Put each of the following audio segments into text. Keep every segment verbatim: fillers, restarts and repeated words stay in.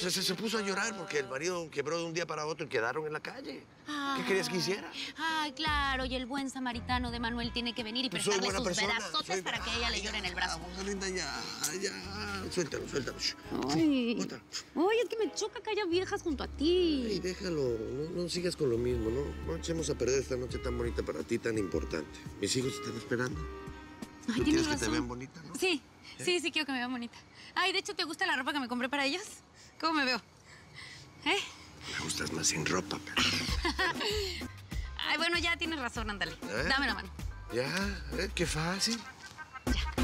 Se, se, se puso a llorar porque el marido quebró de un día para otro y quedaron en la calle. Ah, ¿qué querías que hiciera? Ay, claro, y el buen samaritano de Manuel tiene que venir y pues prestarle sus persona, brazotes soy... para que ella le llore en el brazo. Ah, linda, ya, ya. Suéltalo, suéltalo. Ay, Ay, es que me choca que haya viejas junto a ti. Ay, déjalo, no, no sigas con lo mismo, ¿no? No echemos a perder esta noche tan bonita para ti, tan importante. Mis hijos están esperando. Ay, ¿Tú tienes quieres razón. que te vean bonita, no? Sí, ¿Eh? sí, sí quiero que me vean bonita. Ay, de hecho, ¿te gusta la ropa que me compré para ellos? ¿Cómo me veo? ¿Eh? Me gustas más sin ropa, pero... Ay, bueno, ya tienes razón, ándale. ¿Eh? Dame la mano. Ya, ¿eh? Qué fácil. Ya.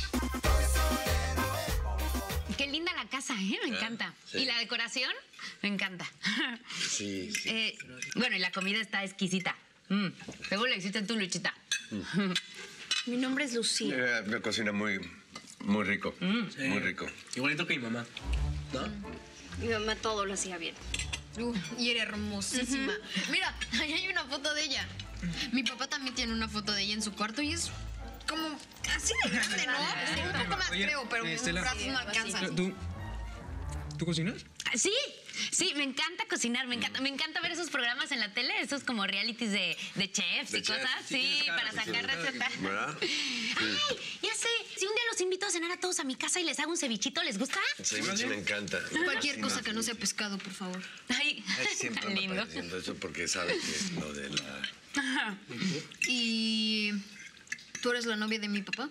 Qué linda la casa, ¿eh? Me encanta. Sí. ¿Y la decoración? Me encanta. Sí, sí. Eh, bueno, y la comida está exquisita. Mm. Seguro la hiciste tú, Luchita. Mm. Mi nombre es Lucía. Eh, me cocina muy, muy rico. Mm. Sí. Muy rico. Igualito que mi mamá, ¿no? Mi mamá todo lo hacía bien. Uh, y era hermosísima. Uh-huh. Mira, ahí hay una foto de ella. Mi papá también tiene una foto de ella en su cuarto y es como así de grande, ¿no? Sí, un poco más, Oye, creo, pero mis brazos no alcanzan. ¿Tú, ¿Tú cocinas? Sí, sí, me encanta cocinar, me encanta, me encanta ver esos programas en la tele, esos como realities de, de chefs de y chef. cosas, sí, sí para sacar recetas. ¿Verdad? Ay, ya sé, si un día los invito a cenar a todos a mi casa y les hago un cevichito, ¿les gusta? Ceviche me encanta. Cualquier cosa que no sea pescado, por favor. Ay, siempre tan lindo. Diciendo eso porque sabe que es lo de la... Ajá. ¿Y tú eres la novia de mi papá?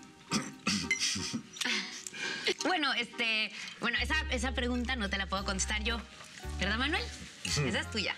Bueno, este, bueno, esa, esa pregunta no te la puedo contestar yo, ¿verdad, Manuel? Esa es tuya.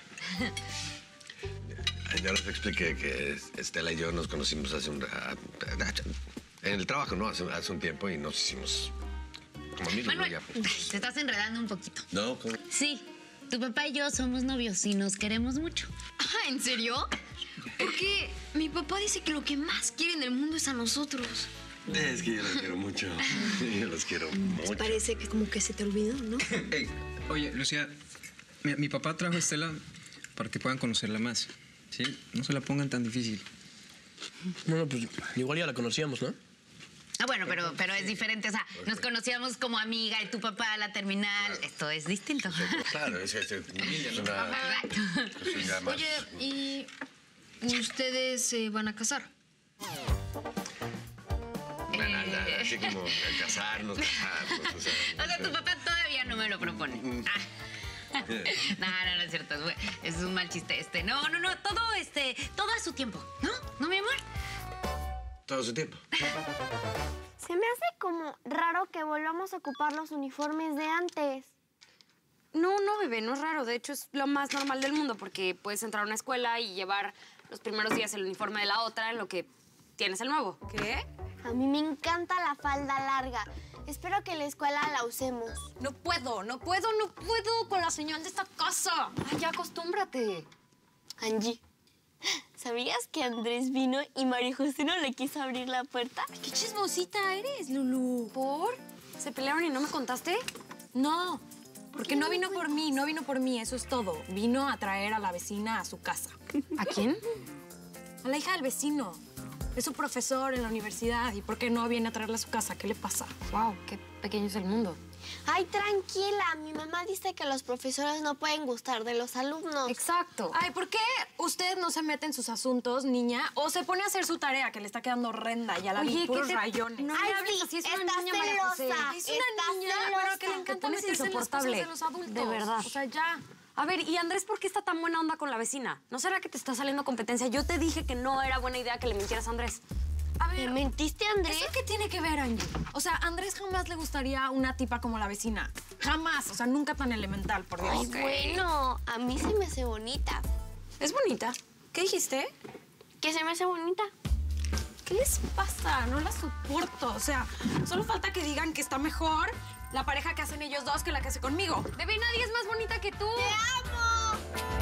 Ya les expliqué que Estela y yo nos conocimos hace un... En el trabajo, ¿no? Hace, hace un tiempo y nos hicimos como amigos, Manuel, ¿no? Ya. Te estás enredando un poquito. ¿No? ¿Cómo? Sí, tu papá y yo somos novios y nos queremos mucho. Ah, ¿en serio? Porque mi papá dice que lo que más quiere en el mundo es a nosotros. Es que yo los quiero mucho. Yo los quiero mucho. Parece que como que se te olvidó, ¿no? Hey, oye, Lucía, mi, mi papá trajo a Estela para que puedan conocerla más. ¿Sí? No se la pongan tan difícil. Bueno, pues igual ya la conocíamos, ¿no? Ah, bueno, pero, pero es diferente. O sea, nos conocíamos como amiga y tu papá a la terminal. Claro. Esto es distinto. Claro, es, es, es una... es más... Oye, ¿y ustedes se van a casar? Bueno, eh... así como casarnos, casarnos. O sea, o sea, tu papá todavía no me lo propone. Mm. Ah. No, no, no es cierto. Es un mal chiste este. No, no, no. Todo, este, todo a su tiempo. ¿No? ¿No, mi amor? Todo a su tiempo. Se me hace como raro que volvamos a ocupar los uniformes de antes. No, no, bebé, no es raro. De hecho, es lo más normal del mundo porque puedes entrar a una escuela y llevar los primeros días el uniforme de la otra en lo que tienes el nuevo. ¿Qué? A mí me encanta la falda larga. Espero que en la escuela la usemos. No puedo, no puedo, no puedo con la señal de esta casa. Ay, ya acostúmbrate. Angie, ¿sabías que Andrés vino y María José no le quiso abrir la puerta? Ay, qué chismosita eres, Lulú. ¿Por? ¿Se pelearon y no me contaste? No, porque no vino por mí, no vino por mí, eso es todo. Vino a traer a la vecina a su casa. ¿A quién? A la hija del vecino. Es su profesor en la universidad. ¿Y por qué no viene a traerla a su casa? ¿Qué le pasa? Wow, qué pequeño es el mundo. Ay, tranquila. Mi mamá dice que los profesores no pueden gustar de los alumnos. Exacto. Ay, ¿por qué usted no se mete en sus asuntos, niña? O se pone a hacer su tarea, que le está quedando horrenda. Ya la Oye, vi, puros te... rayones. No Ay, sí, así, es una niña, María José. Es una niña, pero que le encanta meterse en las cosas de los adultos. De verdad. O sea, ya... A ver, ¿y Andrés por qué está tan buena onda con la vecina? ¿No será que te está saliendo competencia? Yo te dije que no era buena idea que le mintieras a Andrés. A ver, ¿le mentiste a Andrés? ¿Eso qué tiene que ver, Angie? O sea, a Andrés jamás le gustaría una tipa como la vecina. Jamás. O sea, nunca tan elemental, por Dios. Ay, okay. Bueno, a mí se me hace bonita. ¿Es bonita? ¿Qué dijiste? Que se me hace bonita. ¿Qué les pasa? No la soporto. O sea, solo falta que digan que está mejor la pareja que hacen ellos dos que la que hace conmigo. Bebé, nadie es más bonita que tú. ¡Te amo!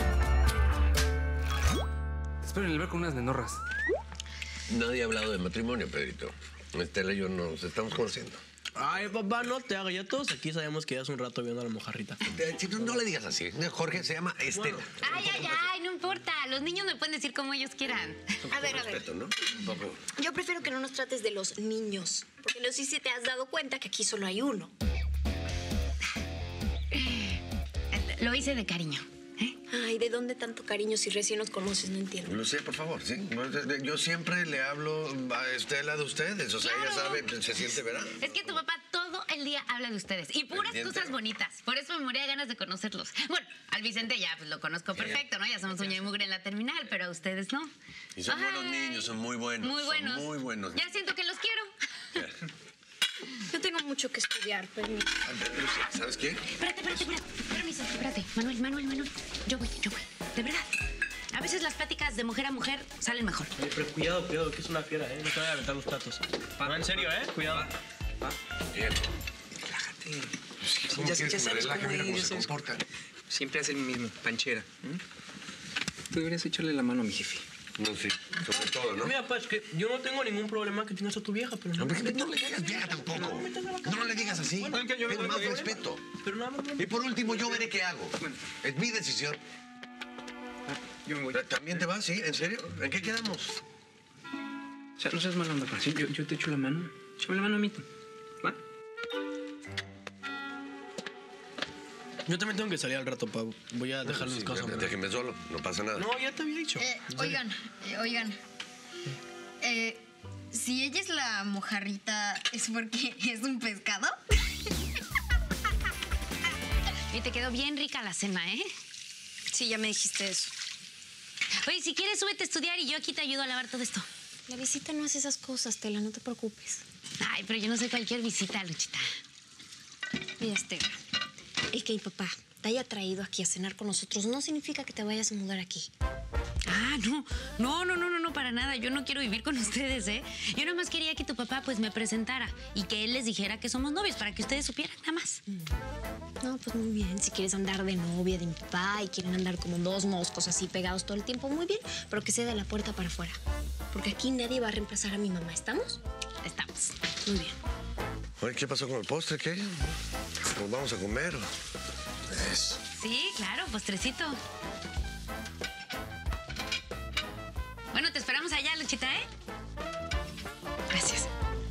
Espero en el ver con unas menorras. Nadie ha hablado de matrimonio, Pedrito. Estela y yo nos estamos conociendo. Ay, papá, no te hagas. Ya todos aquí sabemos que ya hace un rato viendo a la mojarrita. No, no le digas así. Jorge se llama Estela. Bueno, ay, ay, ay, no importa. Los niños me pueden decir como ellos quieran. A ver, a ver. Respeto, ¿no? Yo prefiero que no nos trates de los niños. Porque no sé si te has dado cuenta que aquí solo hay uno. Lo hice de cariño. ¿Eh? Ay, ¿de dónde tanto cariño si recién nos conoces? No entiendo. Lucía, por favor, ¿sí? Yo siempre le hablo a Estela de ustedes. O sea, Claro. ella sabe, se siente, ¿verdad? Es que tu papá todo el día habla de ustedes y puras Pendiente. cosas bonitas. Por eso me moría de ganas de conocerlos. Bueno, al Vicente ya pues lo conozco perfecto, ¿no? Ya somos uña y mugre en la terminal, pero a ustedes no. Y son Ay, buenos niños, son muy buenos. Muy buenos. Son muy buenos. Ya siento que los quiero. Yo tengo mucho que estudiar, permiso. Lucía, ¿sabes qué? Espérate, espérate, espérate. Permiso, espérate. Manuel, Manuel, Manuel. Yo voy, yo voy. De verdad. A veces las pláticas de mujer a mujer salen mejor. Oye, pero cuidado, cuidado, que es una fiera, ¿eh? No te vaya a aventar los platos. No, en serio, ¿eh? Cuidado. Bien. Relájate. ¿Cómo Ya- quieres ya que me sabes relaje? cómo Mira es, cómo ya se sabes comporta. Siempre hace el mismo, panchera. ¿eh? Tú deberías echarle la mano a mi jefe. No, sí, sobre todo, ¿no? Mira, papá, es que yo no tengo ningún problema que tengas a tu vieja, pero no... Hombre, que no le digas vieja tampoco. No le digas así. Bueno, que yo Ten no más tengo respeto. Pero nada más... Y por último, yo veré qué hago. Es mi decisión. Yo me voy. ¿También te vas? ¿Sí? ¿En serio? ¿En qué quedamos? O sea, no seas mala onda, Francis. Yo, yo te echo la mano. Échame la mano a mí. ¿Va? Yo también tengo que salir al rato, Pau. Voy a dejarlo en Sí, casa. ya, déjeme solo, no pasa nada. No, ya te había dicho. Eh, oigan, eh, oigan. Eh, si ella es la mojarrita, ¿es porque es un pescado? Y te quedó bien rica la cena, ¿eh? Sí, ya me dijiste eso. Oye, si quieres, súbete a estudiar y yo aquí te ayudo a lavar todo esto. La visita no hace esas cosas, Tela, no te preocupes. Ay, pero yo no soy cualquier visita, Luchita. Mira, Estela, el que mi papá te haya traído aquí a cenar con nosotros no significa que te vayas a mudar aquí. Ah, no. No, no, no, no, no, para nada. Yo no quiero vivir con ustedes, ¿eh? Yo nada más quería que tu papá, pues, me presentara y que él les dijera que somos novios para que ustedes supieran, nada más. No, pues muy bien. Si quieres andar de novia de mi papá y quieren andar como dos moscos así pegados todo el tiempo, muy bien, pero que sea de la puerta para afuera. Porque aquí nadie va a reemplazar a mi mamá, ¿estamos? Estamos. Muy bien. Oye, ¿qué pasó con el postre? ¿Qué? ¿Nos vamos a comer? Eso. Sí, claro, postrecito. Bueno, te esperamos allá, Luchita, ¿eh? Gracias.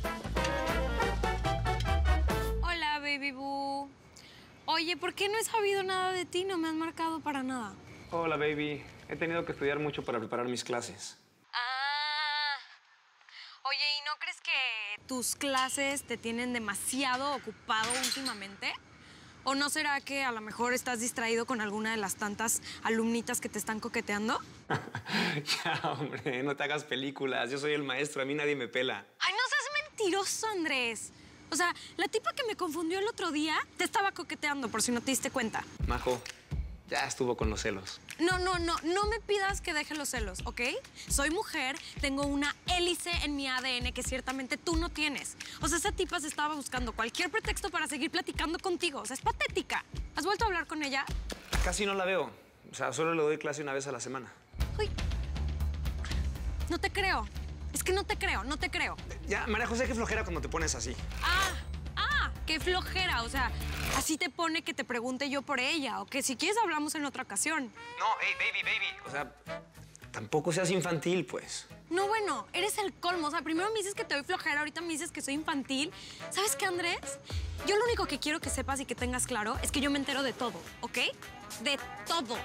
Hola, baby boo. Oye, ¿por qué no he sabido nada de ti? No me has marcado para nada. Hola, baby. He tenido que estudiar mucho para preparar mis clases. Ah. Oye, ¿y no crees que tus clases te tienen demasiado ocupado últimamente? ¿O no será que a lo mejor estás distraído con alguna de las tantas alumnitas que te están coqueteando? Ya, hombre, no te hagas películas. Yo soy el maestro, a mí nadie me pela. ¡Ay, no seas mentiroso, Andrés! O sea, la tipa que me confundió el otro día te estaba coqueteando, por si no te diste cuenta. Majo, ya estuvo con los celos. No, no, no, no me pidas que deje los celos, ¿ok? Soy mujer, tengo una hélice en mi A D N que ciertamente tú no tienes. O sea, esa tipa se estaba buscando cualquier pretexto para seguir platicando contigo. O sea, es patética. ¿Has vuelto a hablar con ella? Casi no la veo. O sea, solo le doy clase una vez a la semana. Uy, no te creo. Es que no te creo, no te creo. Ya, María José, qué flojera cuando te pones así. Ah, ah, qué flojera. O sea, así te pone que te pregunte yo por ella. O que si quieres hablamos en otra ocasión. No, hey, baby, baby. O sea, tampoco seas infantil, pues. No, bueno, eres el colmo. O sea, primero me dices que te doy flojera, ahorita me dices que soy infantil. ¿Sabes qué, Andrés? Yo lo único que quiero que sepas y que tengas claro es que yo me entero de todo, ¿ok? De todo.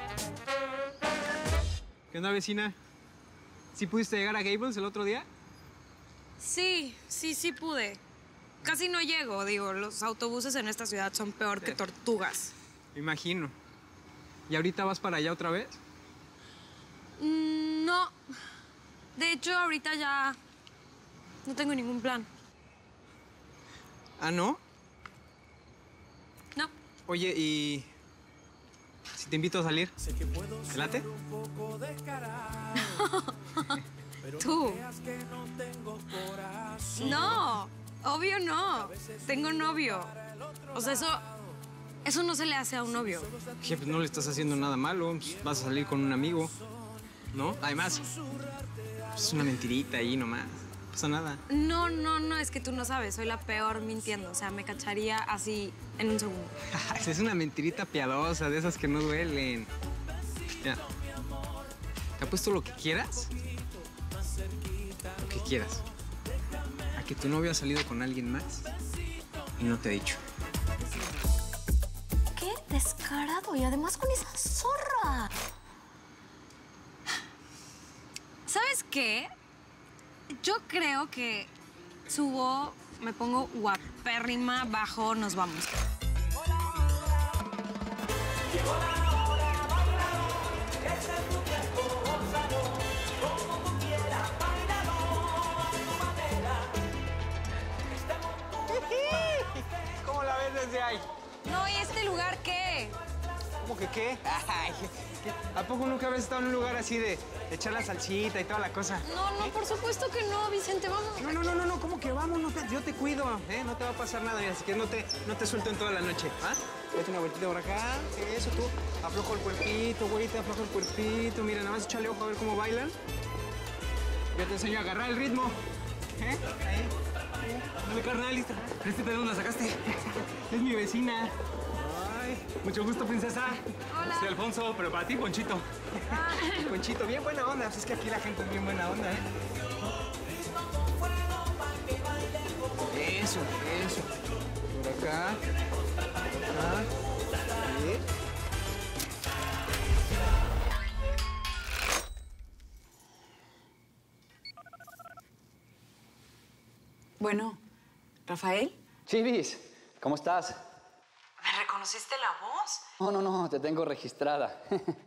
¿Qué onda, vecina? ¿Sí pudiste llegar a Gables el otro día? Sí, sí, sí pude. Casi no llego, digo, los autobuses en esta ciudad son peor que tortugas. Me imagino. ¿Y ahorita vas para allá otra vez? Mm, no. De hecho, ahorita ya no tengo ningún plan. ¿Ah, no? No. Oye, ¿y si te invito a salir? ¿Te late? Tú. No, obvio no. Tengo novio. O sea, eso, eso no se le hace a un novio. Oye, pues no le estás haciendo nada malo. Pues vas a salir con un amigo, ¿no? Además, es una mentirita ahí nomás. No pasa nada. No, no, no, es que tú no sabes. Soy la peor mintiendo. O sea, me cacharía así en un segundo. Es una mentirita piadosa, de esas que no duelen. Mira, te apuesto lo que quieras. Lo que quieras. A que tu novio ha salido con alguien más y no te ha dicho. ¿Qué? ¿De descarado y además con esa zorra. ¿Sabes qué? Yo creo que subo, me pongo guapérrima, bajo, nos vamos. ¿Cómo la ves desde ahí? No, ¿y este lugar qué? ¿Cómo que qué? Ay, ¿qué? ¿A poco nunca habías estado en un lugar así de echar la salsita y toda la cosa? No, no, por supuesto que no, Vicente, vamos. No, no, no, no, no, ¿cómo que vamos? No te- yo te cuido, ¿eh? No te va a pasar nada, mira, así que no te, no te suelto en toda la noche, ¿ah? Date una vueltita por acá, eso, tú, aflojo el cuerpito, güey, te aflojo el cuerpito, mira, nada más échale ojo a ver cómo bailan. Yo te enseño a agarrar el ritmo, ¿eh? Ahí. Dale, carnal, lista. ¿Este de dónde la sacaste? Es mi vecina. Ay, mucho gusto, princesa. Hola. Soy Alfonso, pero para ti, Ponchito. Ponchito, bien buena onda. Pues es que aquí la gente es bien buena onda, ¿eh? Eso, eso. Por acá. Por acá. Bien. Bueno, ¿Rafael? Chivis, ¿cómo estás? ¿Me reconociste la voz? No, no, no, te tengo registrada.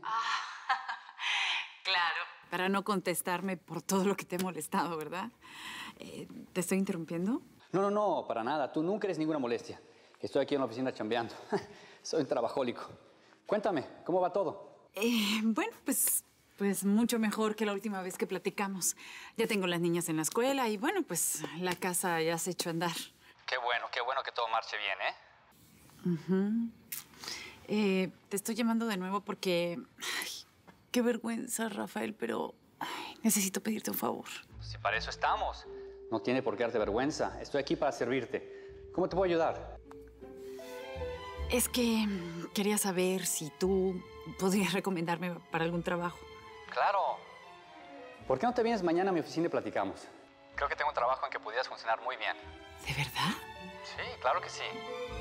Claro. Para no contestarme por todo lo que te he molestado, ¿verdad? Eh, ¿Te estoy interrumpiendo? No, no, no, para nada. Tú nunca eres ninguna molestia. Estoy aquí en la oficina chambeando. Soy un trabajólico. Cuéntame, ¿cómo va todo? Eh, bueno, pues, pues mucho mejor que la última vez que platicamos. Ya tengo las niñas en la escuela y bueno, pues la casa ya se echó a andar. Qué bueno, qué bueno que todo marche bien, ¿eh? Ujú. Eh, te estoy llamando de nuevo porque... ay, qué vergüenza, Rafael, pero ay, necesito pedirte un favor. Si para eso estamos. No tiene por qué darte vergüenza. Estoy aquí para servirte. ¿Cómo te puedo ayudar? Es que mm, quería saber si tú podrías recomendarme para algún trabajo. Claro. ¿Por qué no te vienes mañana a mi oficina y platicamos? Creo que tengo un trabajo en que pudieras funcionar muy bien. ¿De verdad? Sí, claro que sí.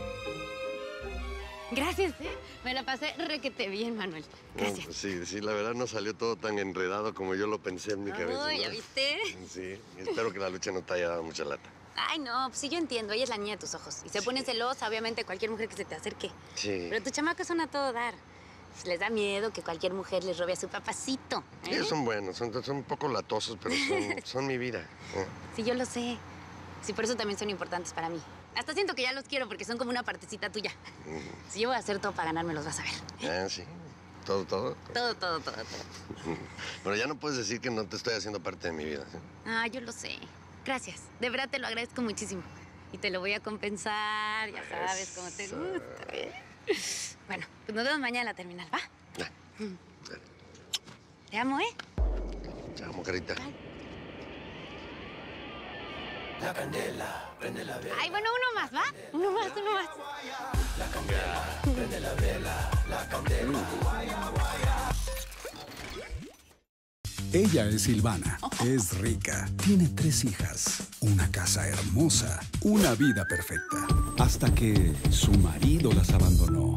Gracias, ¿eh? Me la pasé requete bien, Manuel. Gracias. No, pues sí, sí, la verdad no salió todo tan enredado como yo lo pensé en mi cabeza. Ay, ¿no? ¿ya viste? Sí, espero que la lucha no te haya dado mucha lata. Ay, no, pues sí, yo entiendo. Ella es la niña de tus ojos. Y se pone celosa, obviamente, cualquier mujer que se te acerque. Sí. Pero tus chamacos son a todo dar. Les da miedo que cualquier mujer les robe a su papacito. ¿eh? Ellos son buenos, son, son un poco latosos, pero son, son mi vida. ¿eh? Sí, yo lo sé. Sí, por eso también son importantes para mí. Hasta siento que ya los quiero porque son como una partecita tuya. Si yo voy a hacer todo para ganarme, los vas a ver. Ah, sí. Todo, todo. Todo, todo, todo, todo. Pero ya no puedes decir que no te estoy haciendo parte de mi vida. ¿sí? Ah, yo lo sé. Gracias. De verdad te lo agradezco muchísimo. Y te lo voy a compensar, ya sabes, cómo te gusta. ¿eh? Bueno, pues nos vemos mañana en la terminal, ¿va? Mm. Te amo, ¿eh? Te amo, carita. La candela, prende la vela. Ay, bueno, uno más, ¿va? Uno más, uno más. La candela, prende la vela. La candela. Ella es Silvana, es rica, tiene tres hijas, una casa hermosa, una vida perfecta. Hasta que su marido las abandonó.